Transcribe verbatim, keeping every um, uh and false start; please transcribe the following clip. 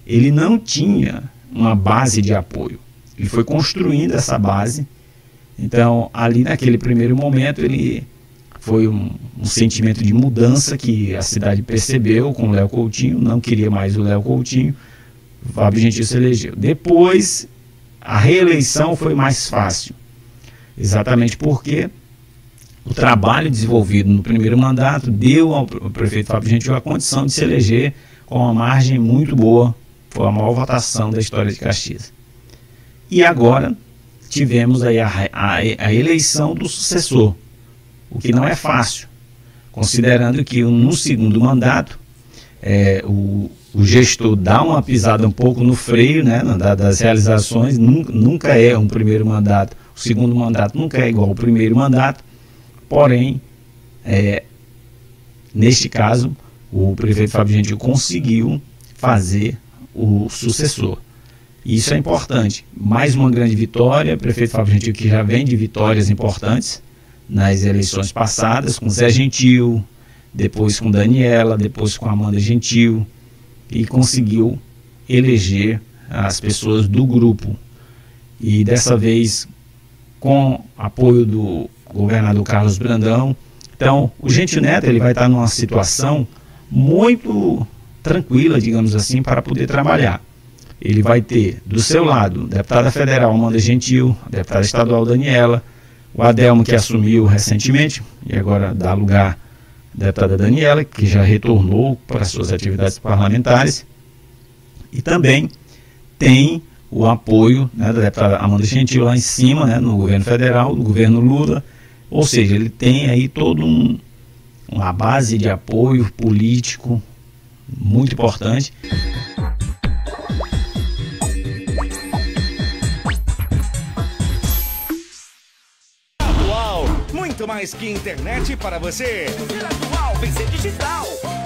ele não tinha uma base de apoio. Ele foi construindo essa base. Então, ali naquele primeiro momento, ele foi um, um sentimento de mudança que a cidade percebeu com o Léo Coutinho, não queria mais o Léo Coutinho, o Fábio Gentil se elegeu. Depois, a reeleição foi mais fácil, exatamente porque o trabalho desenvolvido no primeiro mandato deu ao prefeito Fábio Gentil a condição de se eleger com uma margem muito boa, foi a maior votação da história de Caxias. E agora tivemos aí a, a, a eleição do sucessor, o que não é fácil, considerando que no segundo mandato é, o, o gestor dá uma pisada um pouco no freio, né, das realizações, nunca, nunca é um primeiro mandato, o segundo mandato nunca é igual ao primeiro mandato, porém, é, neste caso, o prefeito Fábio Gentil conseguiu fazer o sucessor. Isso é importante. Mais uma grande vitória, o prefeito Fábio Gentil, que já vem de vitórias importantes nas eleições passadas, com Zé Gentil, depois com Daniela, depois com Amanda Gentil, e conseguiu eleger as pessoas do grupo. E dessa vez, com apoio do governador Carlos Brandão. Então, o Gentil Neto ele vai estar numa situação muito tranquila, digamos assim, para poder trabalhar. Ele vai ter do seu lado a deputada federal Amanda Gentil, a deputada estadual Daniela, o Adelmo, que assumiu recentemente e agora dá lugar à deputada Daniela, que já retornou para suas atividades parlamentares, e também tem o apoio, né, da deputada Amanda Gentil lá em cima, né, no governo federal, do governo Lula, ou seja, ele tem aí todo um, uma base de apoio político muito importante. Muito mais que internet para você. Ser atual, vem ser digital.